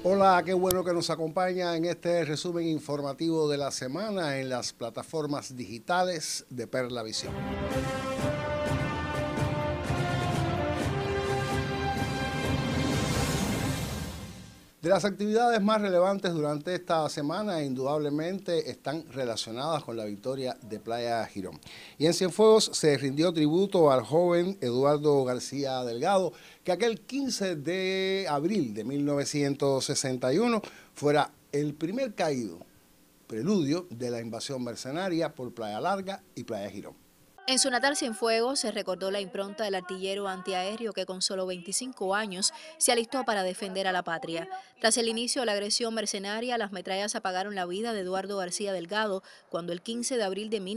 Hola, qué bueno que nos acompaña en este resumen informativo de la semana en las plataformas digitales de Perla Visión. De las actividades más relevantes durante esta semana, indudablemente están relacionadas con la victoria de Playa Girón. Y en Cienfuegos se rindió tributo al joven Eduardo García Delgado, que aquel 15 de abril de 1961 fuera el primer caído, preludio de la invasión mercenaria por Playa Larga y Playa Girón. En su natal Cienfuegos se recordó la impronta del artillero antiaéreo que con solo 25 años se alistó para defender a la patria. Tras el inicio de la agresión mercenaria, las metrallas apagaron la vida de Eduardo García Delgado cuando el 15 de abril de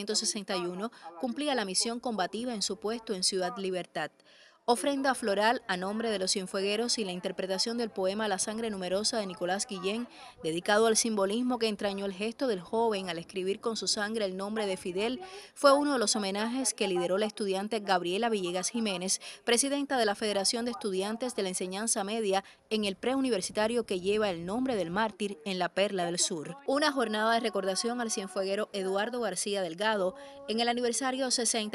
1961 cumplía la misión combativa en su puesto en Ciudad Libertad. Ofrenda floral a nombre de los cienfuegueros y la interpretación del poema La sangre numerosa de Nicolás Guillén, dedicado al simbolismo que entrañó el gesto del joven al escribir con su sangre el nombre de Fidel, fue uno de los homenajes que lideró la estudiante Gabriela Villegas Jiménez, presidenta de la Federación de Estudiantes de la Enseñanza Media, en el preuniversitario que lleva el nombre del mártir en la Perla del Sur. Una jornada de recordación al cienfueguero Eduardo García Delgado en el aniversario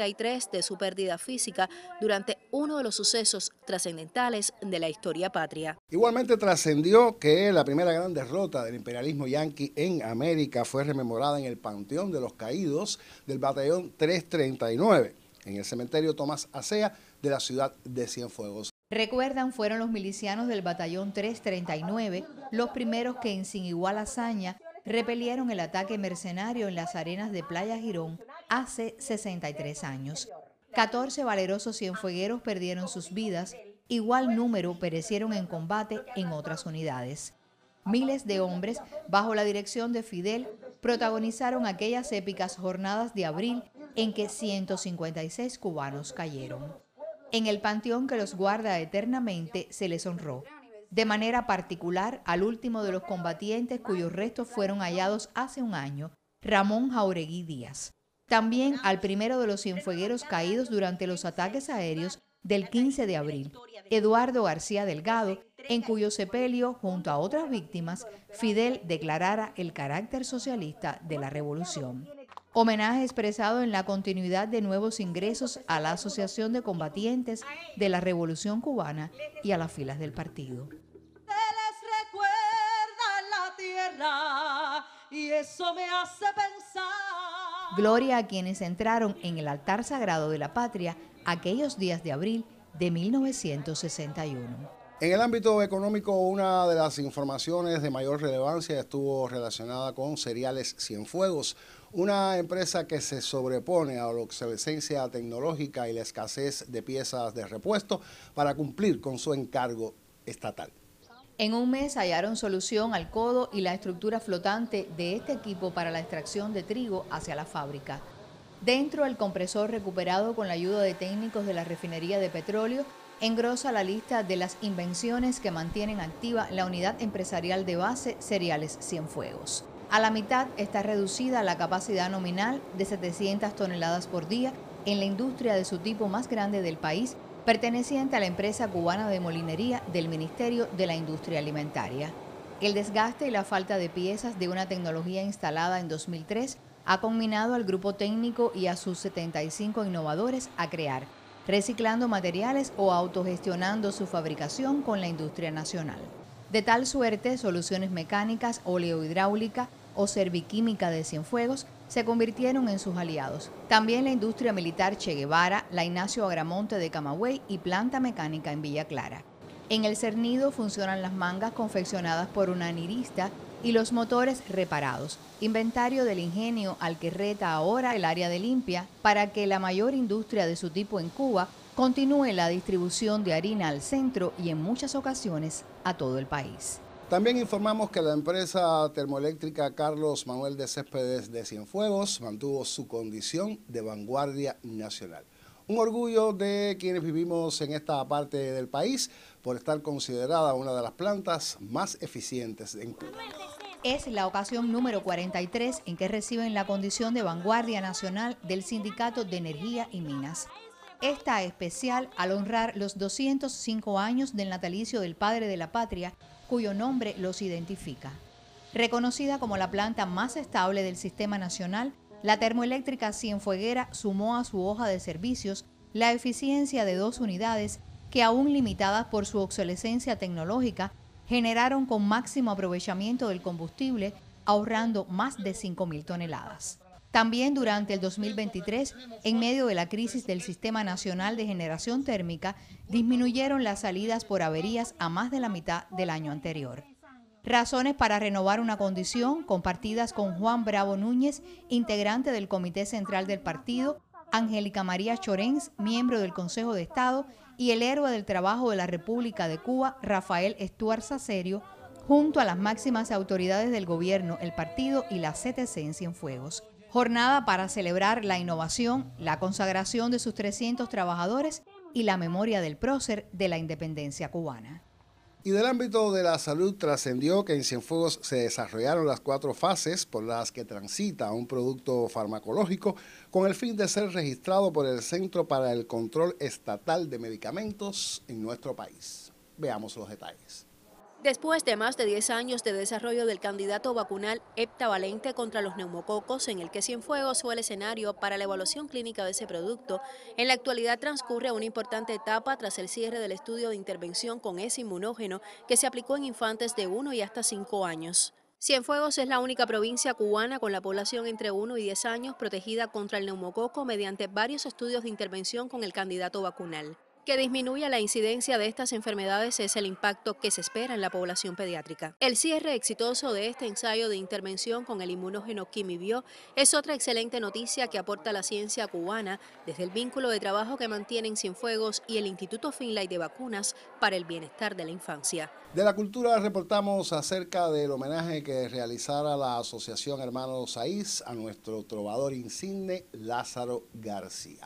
63 de su pérdida física durante uno de los sucesos trascendentales de la historia patria. Igualmente trascendió que la primera gran derrota del imperialismo yanqui en América fue rememorada en el Panteón de los Caídos del Batallón 339, en el cementerio Tomás Acea de la ciudad de Cienfuegos. Recuerdan, fueron los milicianos del Batallón 339 los primeros que en sin igual hazaña repelieron el ataque mercenario en las arenas de Playa Girón hace 63 años. 14 valerosos cienfuegueros perdieron sus vidas, igual número perecieron en combate en otras unidades. Miles de hombres, bajo la dirección de Fidel, protagonizaron aquellas épicas jornadas de abril en que 156 cubanos cayeron. En el panteón que los guarda eternamente se les honró, de manera particular al último de los combatientes cuyos restos fueron hallados hace un año, Ramón Jauregui Díaz. También al primero de los cienfuegueros caídos durante los ataques aéreos del 15 de abril, Eduardo García Delgado, en cuyo sepelio, junto a otras víctimas, Fidel declarara el carácter socialista de la revolución. Homenaje expresado en la continuidad de nuevos ingresos a la Asociación de Combatientes de la Revolución Cubana y a las filas del partido. Se les recuerda la tierra y eso me hace pensar. Gloria a quienes entraron en el altar sagrado de la patria aquellos días de abril de 1961. En el ámbito económico, una de las informaciones de mayor relevancia estuvo relacionada con Cereales Cienfuegos, una empresa que se sobrepone a la obsolescencia tecnológica y la escasez de piezas de repuesto para cumplir con su encargo estatal. En un mes hallaron solución al codo y la estructura flotante de este equipo para la extracción de trigo hacia la fábrica. Dentro, el compresor recuperado con la ayuda de técnicos de la refinería de petróleo engrosa la lista de las invenciones que mantienen activa la unidad empresarial de base Cereales Cienfuegos. A la mitad está reducida la capacidad nominal de 700 toneladas por día en la industria de su tipo más grande del país, perteneciente a la empresa cubana de molinería del Ministerio de la Industria Alimentaria. El desgaste y la falta de piezas de una tecnología instalada en 2003 ha combinado al grupo técnico y a sus 75 innovadores a crear, reciclando materiales o autogestionando su fabricación con la industria nacional. De tal suerte, Soluciones Mecánicas, Oleohidráulica o Serviquímica de Cienfuegos se convirtieron en sus aliados. También la industria militar Che Guevara, la Ignacio Agramonte de Camagüey y Planta Mecánica en Villa Clara. En el cernido funcionan las mangas confeccionadas por una anirista y los motores reparados, inventario del ingenio al que reta ahora el área de limpia para que la mayor industria de su tipo en Cuba continúe la distribución de harina al centro y en muchas ocasiones a todo el país. También informamos que la empresa termoeléctrica Carlos Manuel de Céspedes de Cienfuegos mantuvo su condición de vanguardia nacional. Un orgullo de quienes vivimos en esta parte del país por estar considerada una de las plantas más eficientes en Cuba. Es la ocasión número 43 en que reciben la condición de vanguardia nacional del Sindicato de Energía y Minas. Esta especial al honrar los 205 años del natalicio del padre de la patria, cuyo nombre los identifica. Reconocida como la planta más estable del Sistema Nacional, la termoeléctrica Cienfueguera sumó a su hoja de servicios la eficiencia de 2 unidades que, aún limitadas por su obsolescencia tecnológica, generaron con máximo aprovechamiento del combustible, ahorrando más de 5.000 toneladas. También durante el 2023, en medio de la crisis del Sistema Nacional de Generación Térmica, disminuyeron las salidas por averías a más de la mitad del año anterior. Razones para renovar una condición compartidas con Juan Bravo Núñez, integrante del Comité Central del Partido, Angélica María Chorens, miembro del Consejo de Estado, y el héroe del trabajo de la República de Cuba, Rafael Stuart Sacerio, junto a las máximas autoridades del gobierno, el partido y la CTC en Cienfuegos. Jornada para celebrar la innovación, la consagración de sus 300 trabajadores y la memoria del prócer de la independencia cubana. Y del ámbito de la salud trascendió que en Cienfuegos se desarrollaron las 4 fases por las que transita un producto farmacológico con el fin de ser registrado por el Centro para el Control Estatal de Medicamentos en nuestro país. Veamos los detalles. Después de más de 10 años de desarrollo del candidato vacunal heptavalente contra los neumococos, en el que Cienfuegos fue el escenario para la evaluación clínica de ese producto, en la actualidad transcurre una importante etapa tras el cierre del estudio de intervención con ese inmunógeno que se aplicó en infantes de 1 y hasta 5 años. Cienfuegos es la única provincia cubana con la población entre 1 y 10 años protegida contra el neumococo mediante varios estudios de intervención con el candidato vacunal. Que disminuya la incidencia de estas enfermedades es el impacto que se espera en la población pediátrica. El cierre exitoso de este ensayo de intervención con el inmunógeno Quimibio es otra excelente noticia que aporta la ciencia cubana desde el vínculo de trabajo que mantienen Cienfuegos y el Instituto Finlay de Vacunas para el bienestar de la infancia. De la cultura reportamos acerca del homenaje que realizara la Asociación Hermanos Saiz a nuestro trovador insigne Lázaro García.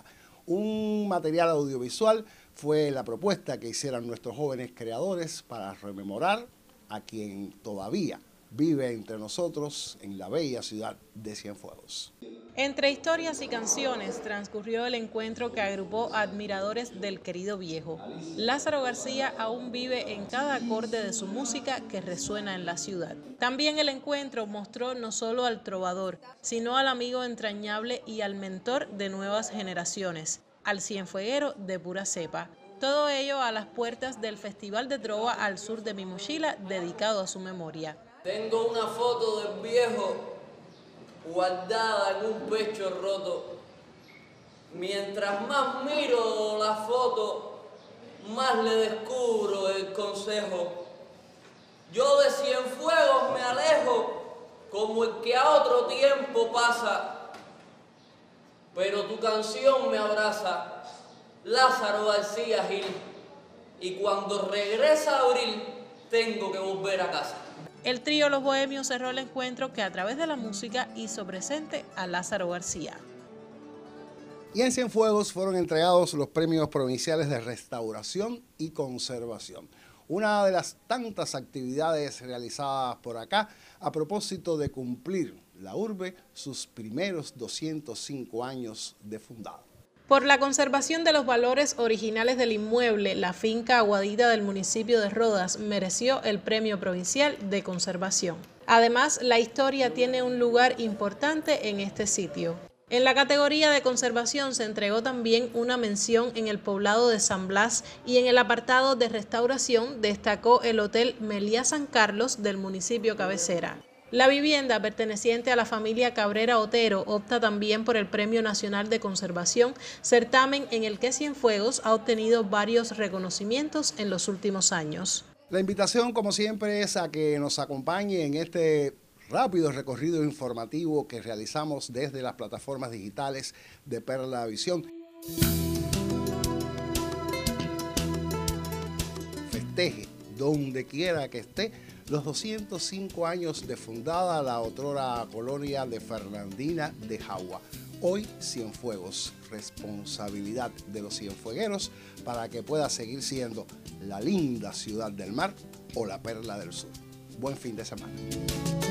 Un material audiovisual fue la propuesta que hicieron nuestros jóvenes creadores para rememorar a quien todavía vive entre nosotros en la bella ciudad de Cienfuegos. Entre historias y canciones transcurrió el encuentro que agrupó a admiradores del querido viejo. Lázaro García aún vive en cada acorde de su música que resuena en la ciudad. También el encuentro mostró no solo al trovador, sino al amigo entrañable y al mentor de nuevas generaciones, al cienfueguero de pura cepa. Todo ello a las puertas del Festival de Trova al sur de mi mochila, dedicado a su memoria. Tengo una foto del viejo guardada en un pecho roto. Mientras más miro la foto, más le descubro el consejo. Yo de Cienfuegos me alejo como el que a otro tiempo pasa, pero tu canción me abraza, Lázaro García Gil, y cuando regresa abril tengo que volver a casa. El trío Los Bohemios cerró el encuentro que a través de la música hizo presente a Lázaro García. Y en Cienfuegos fueron entregados los premios provinciales de restauración y conservación. Una de las tantas actividades realizadas por acá a propósito de cumplir la urbe sus primeros 205 años de fundada. Por la conservación de los valores originales del inmueble, la finca Aguadita del municipio de Rodas mereció el Premio Provincial de Conservación. Además, la historia tiene un lugar importante en este sitio. En la categoría de conservación se entregó también una mención en el poblado de San Blas y en el apartado de restauración destacó el Hotel Meliá San Carlos del municipio cabecera. La vivienda perteneciente a la familia Cabrera Otero opta también por el Premio Nacional de Conservación, certamen en el que Cienfuegos ha obtenido varios reconocimientos en los últimos años. La invitación, como siempre, es a que nos acompañe en este rápido recorrido informativo que realizamos desde las plataformas digitales de Perla Visión. Festeje donde quiera que esté los 205 años de fundada la otrora colonia de Fernandina de Jagua. Hoy Cienfuegos, responsabilidad de los cienfuegueros para que pueda seguir siendo la linda ciudad del mar o la perla del sur. Buen fin de semana.